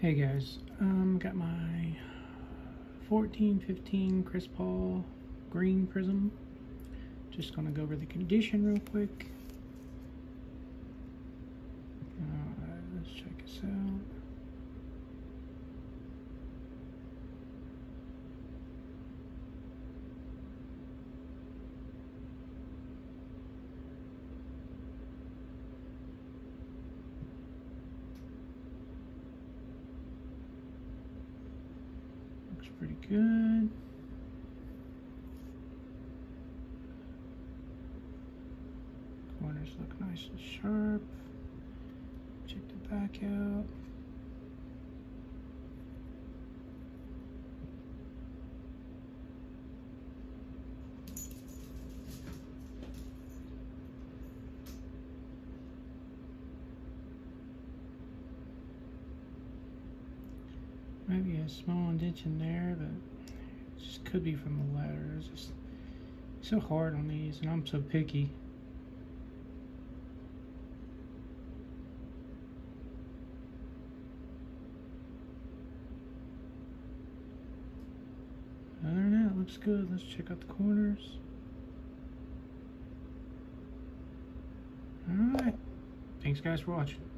Hey guys, got my 1415 Chris Paul green prism. Just gonna go over the condition real quick. Alright, let's check this out. Looks pretty good. Corners look nice and sharp. Check the back out. Maybe a small indentation in there, but it just could be from the ladder. It's just so hard on these, and I'm so picky. Other than that, it looks good. Let's check out the corners. Alright. Thanks guys for watching.